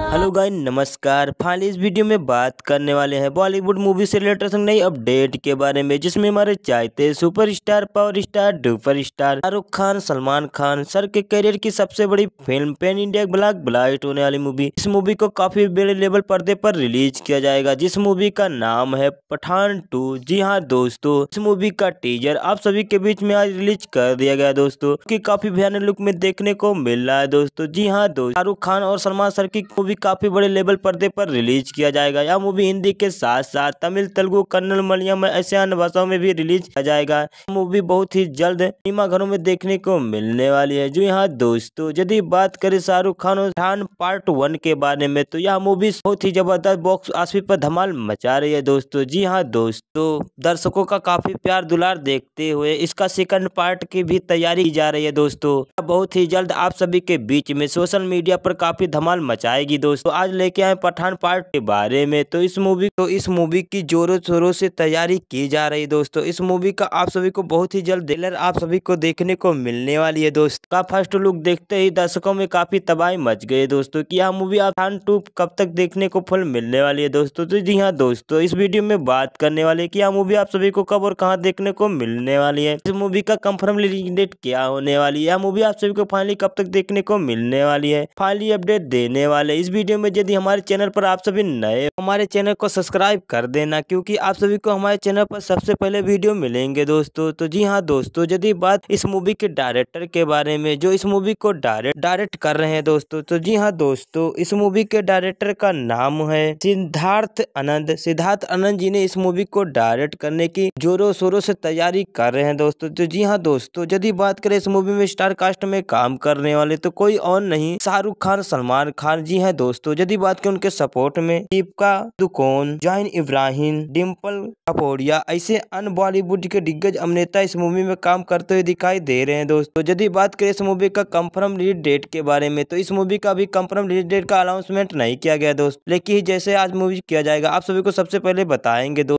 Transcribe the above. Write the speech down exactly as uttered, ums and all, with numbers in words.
Hello guys, नमस्कार। Finally इस video में बात करने वाले हैं बॉलीवुड मूवी से रिलेटेड नई अपडेट के बारे में, जिसमें हमारे चाहते superstar power star duper star Shahrukh Khan Salman Khan sir के करियर की सबसे बड़ी film pan India block blast होने वाली मूवी, इस मूवी को काफी बड़े लेवल पर्दे पर रिलीज किया जाएगा, जिस मूवी का नाम है पठान टू। जी हाँ दोस्तों, इस मूवी का टीजर आप सभी के बीच में आज रिलीज कर दिया गया दोस्तों, कि काफी भयानक लुक में देखने को मिल रहा है दोस्तों। जी हाँ दोस्तों, शाहरुख खान और सलमान सर की मूवी काफी बड़े लेवल पर्दे पर रिलीज किया जाएगा। यह मूवी हिंदी के साथ साथ तमिल, तेलुगु, कन्नड़, मलयालम ऐसे अन्य भाषाओं में भी रिलीज किया जाएगा। मूवी बहुत ही जल्द सिनेमा घरों में देखने को मिलने वाली है। जी हाँ दोस्तों, यदि बात करें शाहरुख खान और पठान पार्ट वन के बारे में, तो यह मूवी बहुत ही जबरदस्त बॉक्स ऑफिस पर धमाल मचा रही है दोस्तों। जी हाँ दोस्तों, दर्शकों का काफी प्यार दुलार देखते हुए इसका सेकंड पार्ट की भी तैयारी की जा रही है दोस्तों। बहुत ही जल्द आप सभी के बीच में सोशल मीडिया पर काफी धमाल मचाएगी दोस्तों। आज लेके आए पठान पार्ट के बारे में, तो इस मूवी तो इस मूवी की जोरों शोरों से तैयारी की जा रही है दोस्तों। इस मूवी का आप सभी को बहुत ही जल्द ट्रेलर आप सभी को देखने को मिलने वाली है दोस्तों। का फर्स्ट लुक देखते ही दर्शकों में काफी तबाही मच गई दोस्तों, कि यह मूवी आप पठान टू कब तक देखने को फल मिलने वाली है दोस्तों। तो जी हाँ दोस्तों, इस वीडियो में बात करने वाले कि यह मूवी आप सभी को कब और कहां देखने को मिलने वाली है, इस मूवी का कंफर्म रिलीज डेट क्या होने वाली है, यह मूवी आप सभी को फाइनली कब तक देखने को मिलने वाली है, फाइनली अपडेट देने वाले इस वीडियो में। यदि हमारे चैनल पर आप सभी नए, हमारे चैनल को सब्सक्राइब कर देना, क्योंकि आप सभी को हमारे चैनल पर सबसे पहले वीडियो मिलेंगे दोस्तों। तो जी हाँ दोस्तों, यदि बात इस मूवी के डायरेक्टर के बारे में, जो इस मूवी को डायरेक्ट डायरेक्ट कर रहे हैं दोस्तों, तो जी हाँ दोस्तों, इस मूवी के डायरेक्टर का नाम है सिद्धार्थ आनंद। सिद्धार्थ आनंद जी ने इस मूवी को डायरेक्ट करने की जोरों शोरों से तैयारी कर रहे हैं दोस्तों। तो जी हाँ दोस्तों, यदि बात करें इस मूवी में स्टार कास्ट में काम करने वाले, तो कोई और नहीं शाहरुख खान सलमान खान। जी है दोस्तों, यदि बात करें उनके सपोर्ट में दीपिका दुकोन, जाहिन इब्राहिम, डिम्पल कपाड़िया ऐसे अन्य बॉलीवुड के दिग्गज अभिनेता इस मूवी में काम करते हुए दिखाई दे रहे हैं दोस्तों। यदि बात करें इस मूवी का कंफर्म रिलीज डेट के बारे में, तो इस मूवी का भी कंफर्म रिलीज डेट का अनाउंसमेंट नहीं किया गया दोस्तों, लेकिन जैसे आज मूवी किया जाएगा आप सभी को सबसे पहले बताएंगे दोस्तों।